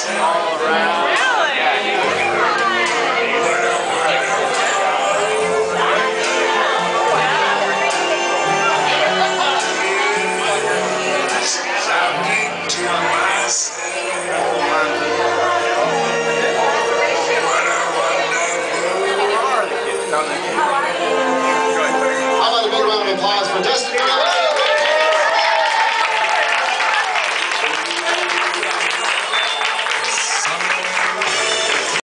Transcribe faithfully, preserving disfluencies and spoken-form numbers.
all around. How about a big round of applause for Dustin?